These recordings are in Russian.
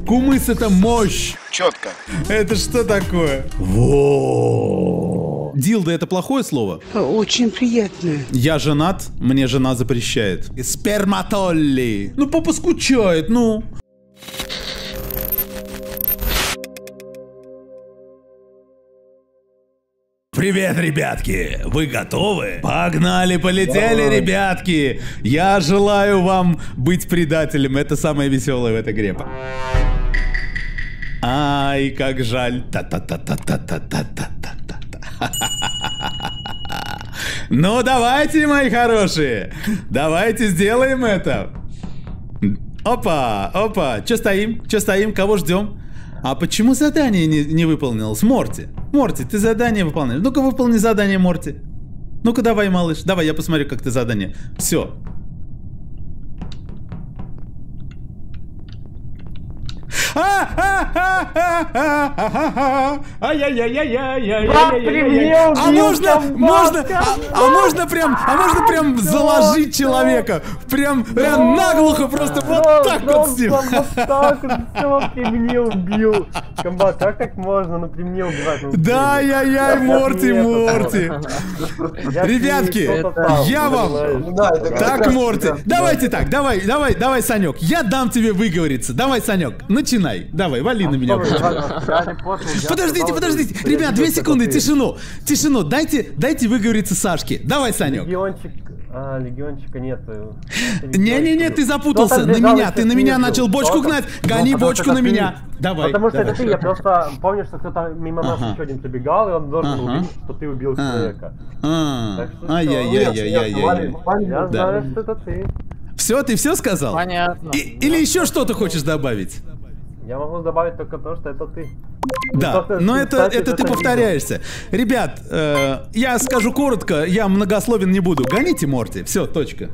Кумыс — это мощь. Четко. Это что такое? Во. Дилда — это плохое слово? Очень приятно. Я женат, мне жена запрещает. Сперматолли. Ну, папа скучает, ну. Привет, ребятки! Вы готовы? Погнали, полетели, ребятки! Я желаю вам быть предателем. Это самое веселое в этой игре. Ай, как жаль. Ну, давайте, мои хорошие. Давайте сделаем это. Опа, опа. Че стоим? Че стоим? Кого ждем? А почему задание не выполнилось? Морти. Морти, ты задание выполняешь. Ну-ка, выполни задание, Морти. Ну-ка, давай, малыш. Давай, я посмотрю, как ты задание. Все. А можно прям заложить человека, прям наглухо, просто вот так вот с ним. Ты мне убил. Комбат, как так можно? Ну ты мне убивать. Да, яй-яй, Морти. Ребятки, я вам... Так, Морти, давайте так, давай, Санек, я дам тебе выговориться. Давай, Санек, начинай. Давай, вали на меня. Подождите, ребят, 2 секунды, тишину, дайте выговориться Сашке. Давай, Санек. Легиончика нет. Не, ты запутался. На меня, ты на меня начал бочку гнать. Гони бочку на меня. Давай. Потому что это ты, я просто помню, что кто-то мимо нас еще один пробегал, и он должен увидеть, что ты убил человека. Ай-яй-яй-яй-яй. Я знаю, что это ты. Все, ты все сказал? Понятно. Или еще что-то хочешь добавить? Я могу добавить только то, что это ты. Да, но это ты повторяешься. Ребят, я скажу коротко, я многословен не буду. Гоните Морти, все, точка.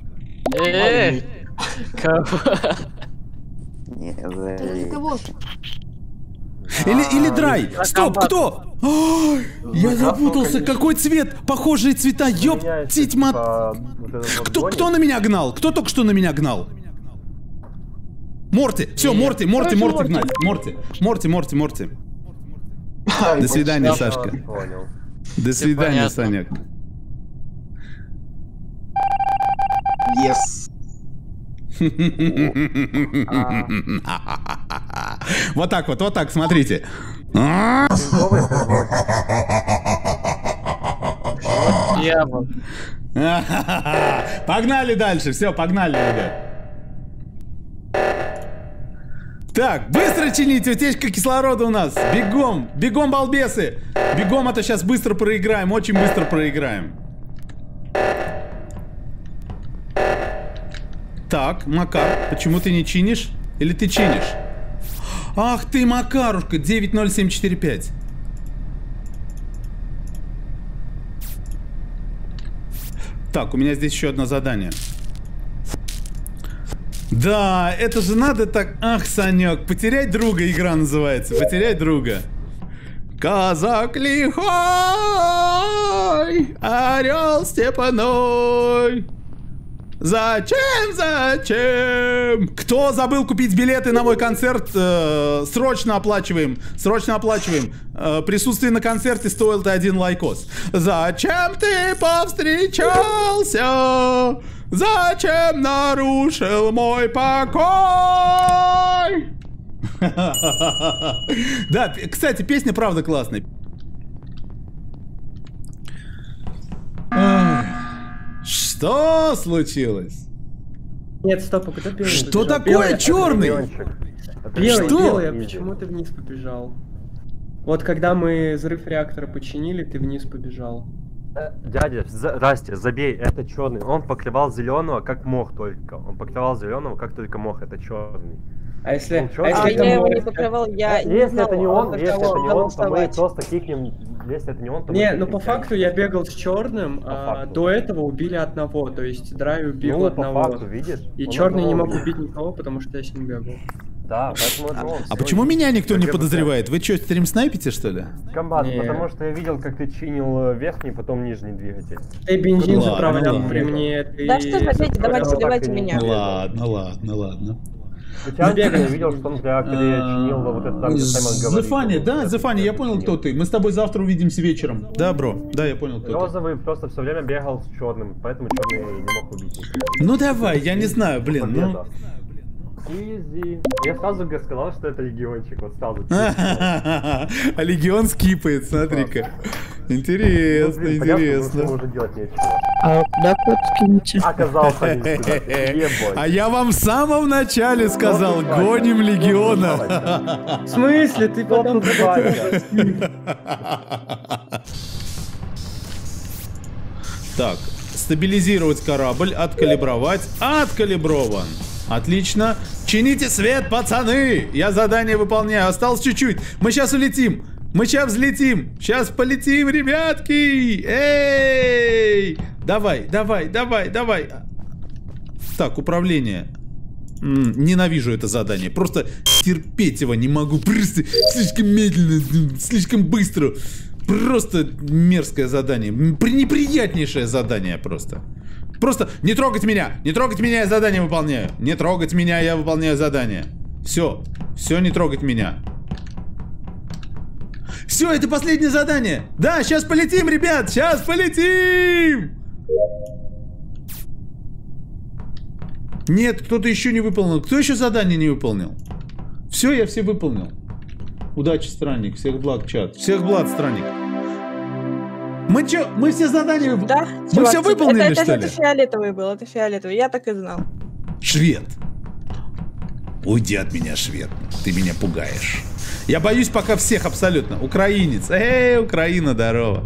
Или Драй. Стоп, кто? Я запутался, какой цвет? Похожие цвета, ёптить мат. Кто на меня гнал? Кто только что на меня гнал? Морти, все, Морти гнать. Морти. До свидания, Сашка. До свидания, Санек. Yes. Вот так, смотрите. Погнали дальше, все, погнали, ребят. Так, быстро чините, утечка кислорода у нас. Бегом, балбесы. Бегом, а то сейчас быстро проиграем, очень быстро проиграем. Так, Макар, почему ты не чинишь? Или ты чинишь? Ах ты, Макарушка, 90745. Так, у меня здесь еще одно задание. Да, это же надо так... Ах, Санек, потерять друга игра называется. Потерять друга. Казак лихой, орел степаной. Зачем? Кто забыл купить билеты на мой концерт? Срочно оплачиваем. Присутствие на концерте стоило 1 лайкос. Зачем ты повстречался? Зачем нарушил мой покой? Да, кстати, песня правда классная. Что случилось? Нет, стоп, кто первый? Что такое черный? Белый, а почему ты вниз побежал? Вот когда мы взрыв реактора починили, ты вниз побежал. Дядя, здрасте, забей, это черный. Он покрывал зеленого как мог только. Он покрывал зеленого как только мог, это черный. А если я его не покрывал, я не если знала, это не он, то мы просто кикнем. Если это не он, то не, ну по факту я бегал с черным, а до этого убили одного, то есть Драй убил одного. По факту, видишь? И черный не мог убить никого, потому что я с ним бегал. Да, поэтому это он. А почему меня никто не подозревает? Вы что, стрим снайпите, что ли? Комбат, потому что я видел, как ты чинил верхний, потом нижний двигатель. Ты бензин заправлял при мне, ты... Да что ж, опять, давайте меня. Ладно. Я видел, что он в реакторе чинил вот это там, где Саймон говорит. Зефани, да, Зефани, я понял, кто ты. Мы с тобой завтра увидимся вечером. Да, бро, да, я понял, кто ты. Розовый просто все время бегал с черным, поэтому черный не мог убить никого. Ну давай, я не знаю, блин, ну... Изи. Я сразу сказал, что это легиончик, вот сразу. А легион скипает, смотри-ка. Интересно, интересно. Ему уже делать нечего. А куда код скинете? Оказался один сюда. А я вам в самом начале сказал, гоним легиона. В смысле? Ты потом... Так, стабилизировать корабль, откалибровать, откалиброван. Отлично. Чините свет, пацаны! Я задание выполняю. Осталось чуть-чуть. Мы сейчас улетим. Мы сейчас взлетим. Сейчас полетим, ребятки. Эй! Давай, давай, давай, давай. Так, управление. Ненавижу это задание. Просто терпеть его не могу. Просто слишком медленно, слишком быстро. Просто мерзкое задание. Неприятнейшее задание просто. Просто не трогать меня! Не трогать меня, я задание выполняю. Не трогать меня, я выполняю задание. Все. Все, не трогать меня. Все, это последнее задание. Да, сейчас полетим, ребят, сейчас полетим! Нет, кто-то еще не выполнил. Кто еще задание не выполнил? Все, я все выполнил. Удачи, странник. Всех благ, чат. Всех благ, странник. Мы чё? Мы все задания выполнили? Да, Мы чувак, все выполнили, что ли? Это фиолетовый был, это фиолетовый. Я так и знал. Швед. Уйди от меня, швед. Ты меня пугаешь. Я боюсь пока всех абсолютно. Украинец. Эй, Украина, здорово.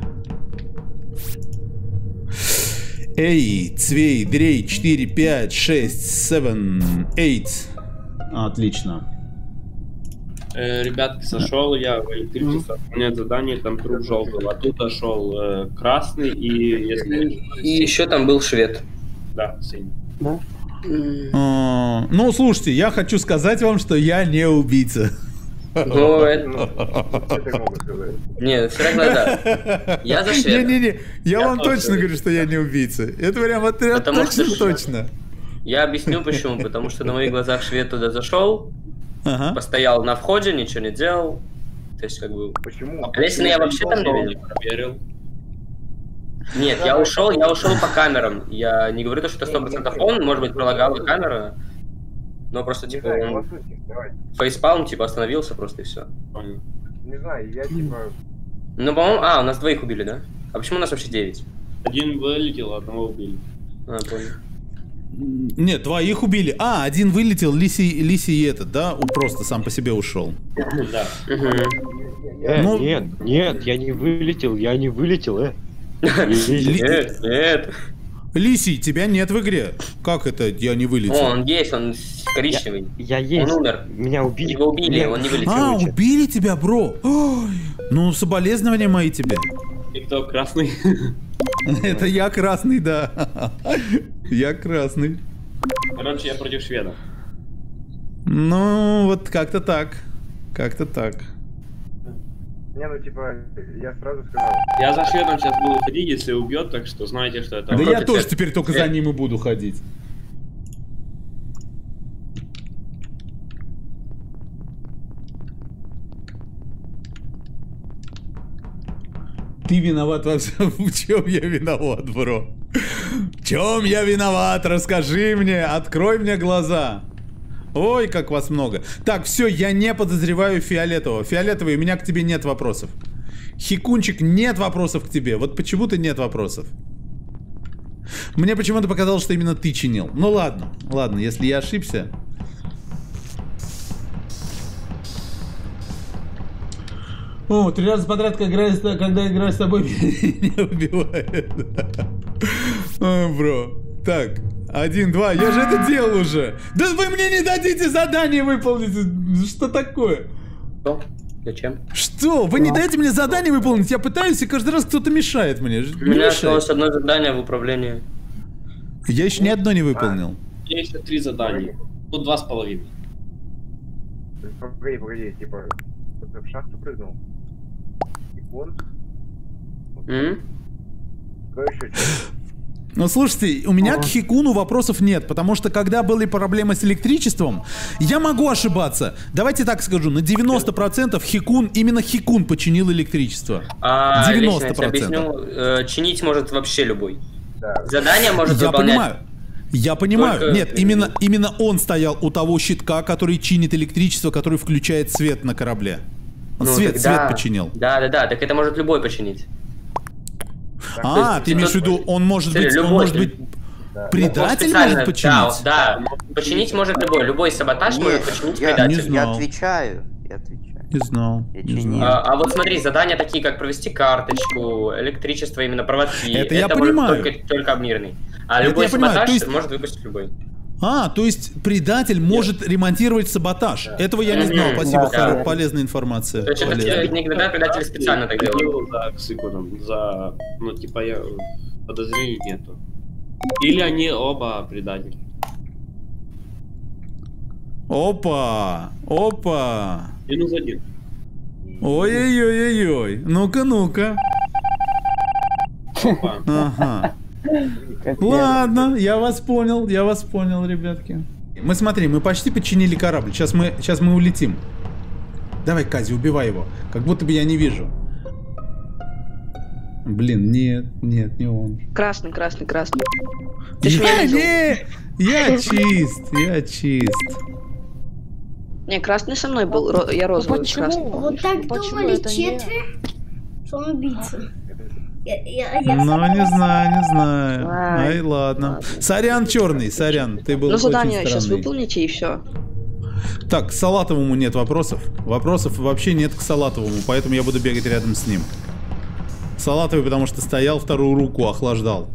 Эй, цвей, дрей, 4, 5, 6, 7, 8. Отлично. Ребятки, сошел я в электричество, выполнять задание, там труп желтый, оттуда шел красный и если... И еще там был швед. Да, синий. Ну, слушайте, я хочу сказать вам, что я не убийца. Ну, это... Не, все равно да. Я за шведа. Не-не-не, я вам точно говорю, что я не убийца. Это прям точно. Я объясню почему. Потому что на моих глазах швед туда зашел, постоял на входе, ничего не делал. То есть, как бы... Почему? Если я вообще там не проверил. Нет, я ушел по камерам. Я не говорю, что это 100% он, может быть, пролагала камера. Но просто, типа, он фейспалм, типа, остановился просто и все. Не знаю, я типа... Ну, по-моему... А, у нас двоих убили, да? А почему у нас вообще 9? Один вылетел, одного убили. А, понял. Нет, двоих убили. А, один вылетел, Лисий этот, да? Просто сам по себе ушел. Да. Ну... Нет, я не вылетел, Нет. Лисий, тебя нет в игре. Как это я не вылетел? Он есть, он коричневый. Я есть. Он умер. Меня убили. Его убили, он не вылетел. А, убили тебя, бро? Ой, ну, соболезнования мои тебе. И кто красный? Это я красный, да. Я красный. Короче, я против шведа. Ну, вот как-то так. Как-то так. Не, ну типа, я сразу сказал. Я за шведом сейчас буду ходить, если убьет, так что знаете, что это... Да я тоже теперь только за ним и буду ходить. Ты виноват во всем. В чем я виноват, бро? В чем я виноват? Расскажи мне, открой мне глаза. Ой, как вас много. Так, все, я не подозреваю фиолетового. Фиолетовый, у меня к тебе нет вопросов. Хикунчик, нет вопросов к тебе. Вот почему-то нет вопросов. Мне почему-то показалось, что именно ты чинил. Ну ладно, ладно, если я ошибся. О, 3 раза подряд, когда играю с тобой, меня убивает. Бро. Так, 1, 2, я же это делал уже. Да вы мне не дадите задание выполнить. Что такое? Что? Зачем? Что? Вы не даете мне задание выполнить? Я пытаюсь, и каждый раз кто-то мешает мне. У меня осталось одно задание в управлении. Я еще ни одно не выполнил. У меня еще 3 задания. Ну, 2,5. Погоди, типа, ты в шахту прыгнул? И он? Кто еще? Ну, слушайте, у меня к Хикуну вопросов нет, потому что когда были проблемы с электричеством, я могу ошибаться. Давайте так скажу, на 90% Хикун, именно Хикун починил электричество. 90%. Лично я тебе объясню, чинить может вообще любой. Задание может Я выполнять... понимаю. Я понимаю. Только- Нет, именно он стоял у того щитка, который чинит электричество, который включает свет на корабле. Он Ну, свет тогда- починил. Да, так это может любой починить. А, ты имеешь в виду, он может быть предатель специально- может починить? Да, починить может любой саботаж может починить предатель. Не знал. Я отвечаю. Не знал. Я Не чинил. знал. А вот смотри, задания такие, как провести карточку, электричество, именно проводки. Это я может понимаю. только обмирный. А Это любой я понимаю, саботаж то есть- может выпустить любой. А, то есть предатель может ремонтировать саботаж. Этого я не знал. Спасибо, Да. полезная информация. То есть это Полезная. иногда предатели специально так делают. За Ксикуном, ну, типа, подозрений нету. Или они оба предатели. Опа! Опа! Минус один. Ой-ой-ой-ой-ой. Ну-ка, ну-ка. Опа. Ага. Ладно, я вас понял, ребятки. Мы почти починили корабль. Сейчас мы улетим. Давай, Кази, убивай его. Как будто бы я не вижу. Блин, нет, не он. Красный. Ты ж Я, меня видел. я чист. Не, красный со мной был, я розовый с красным. Вот так Почему думали это не- четверо, что он убийца. Ну, не знаю. Ай, Ай, ладно. ладно. Сорян, черный, сорян. Ты был Ну, очень задание сейчас странный. выполните и все. Так, к Салатовому нет вопросов. Вопросов вообще нет к Салатовому, поэтому я буду бегать рядом с ним. Салатовый, потому что стоял, вторую руку охлаждал.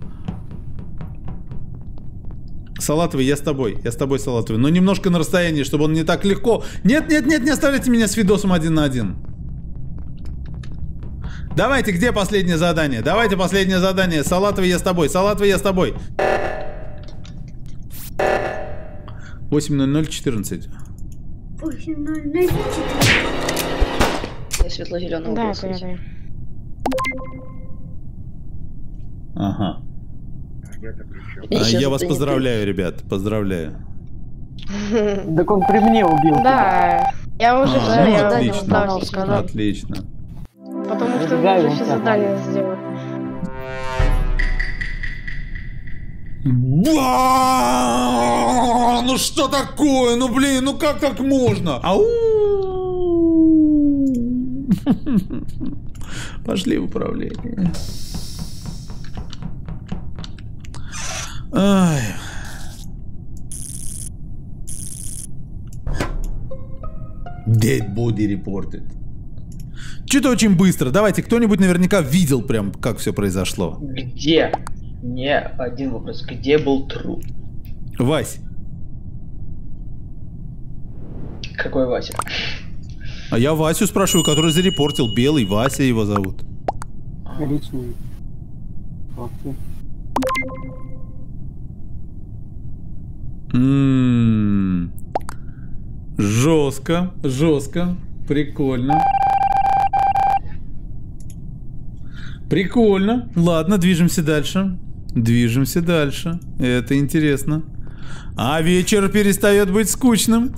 Салатовый, я с тобой, Салатовый. Но немножко на расстоянии, чтобы он не так легко... Нет, не оставляйте меня с видосом 1 на 1. Давайте, где последнее задание? Давайте последнее задание. Салатовый, я с тобой. 8:00:14. Я светло-зеленого Да, был, кстати. Ага. Сейчас Я вас это не поздравляю, ребят. Поздравляю. Так он при мне убил. Да, я уже А, все, ну, я отлично. давно сказал. Отлично. Потому что Зажигай мы его еще так. задание сделали. Ну что такое? Ну блин, ну как так можно? Ау! Пошли в управление. Ай. Dead body reported. Что-то очень быстро. Давайте, кто-нибудь наверняка видел прям, как все произошло. Где? Не один вопрос. Где был труп? Вась. Какой Вася? А я Васю спрашиваю, который зарепортил. Белый, Вася его зовут. Личный. Жестко, жестко. Прикольно. Прикольно. Ладно, движемся дальше. Движемся дальше. Это интересно. А вечер перестает быть скучным.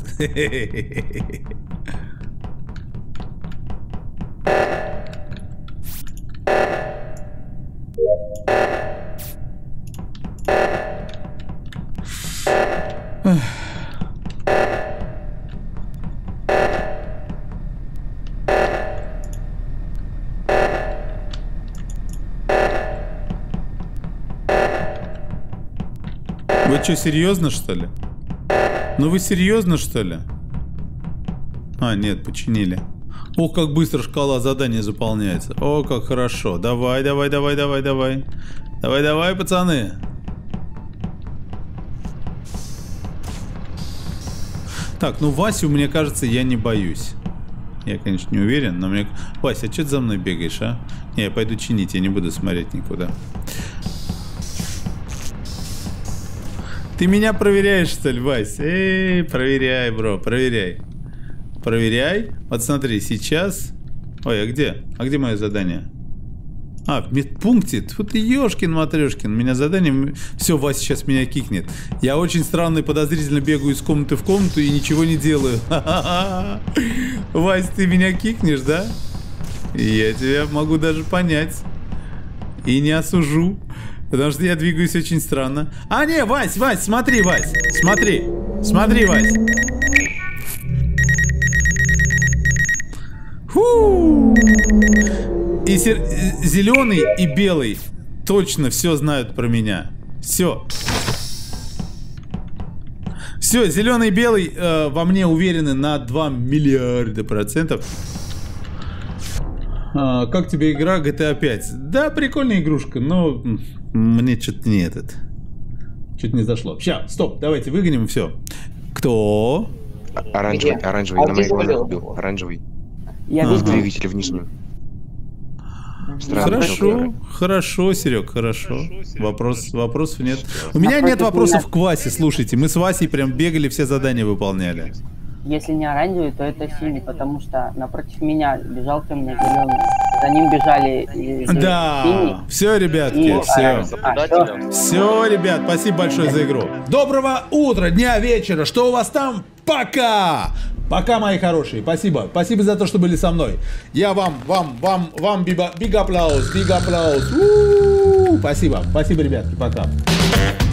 Вы что, серьезно, что ли? Ну вы серьезно, что ли? А, нет, починили. Ох, как быстро шкала заданий заполняется. О, как хорошо. Давай, давай, давай, давай, давай. Давай, давай, пацаны. Так, ну Васю, мне кажется, я не боюсь. Я, конечно, не уверен, но мне... Вася, а что ты за мной бегаешь, а? Не, я пойду чинить, я не буду смотреть никуда. Ты меня проверяешь, что ли, Вась? Эй, проверяй, бро, проверяй. Проверяй. Вот смотри, сейчас... Ой, а где? А где мое задание? А, в медпункте? Тут ёшкин-матрёшкин. У меня задание... Все, Вася сейчас меня кикнет. Я очень странно и подозрительно бегаю из комнаты в комнату и ничего не делаю. Вась, ты меня кикнешь, да? Я тебя могу даже понять. И не осужу. Потому что я двигаюсь очень странно. А, не, Вась, смотри, Вась. Смотри, Вась. Фу! И зеленый и белый точно все знают про меня. Все. Все, зеленый и белый во мне уверены на 2 миллиарда %. Как тебе игра GTA 5? Да, прикольная игрушка, но мне что-то не что-то не зашло. Сейчас, стоп, давайте выгоним, все. Кто? Оранжевый, на моей голове убил. Оранжевый. Я двигатель в нижнюю. Хорошо, Серег, хорошо. Вопросов нет. У меня нет вопросов к Васе, слушайте. Мы с Васей прям бегали, все задания выполняли. Если не оранжевый, то это синий, потому что напротив меня бежал ко мне зеленый. За ним бежали да, синий. Все, ребятки, все. Все, ребят, спасибо большое за игру. Доброго утра, дня, вечера. Что у вас там? Пока! Пока, мои хорошие. Спасибо. Спасибо за то, что были со мной. Я вам big applause. Спасибо. Спасибо, ребятки. Пока.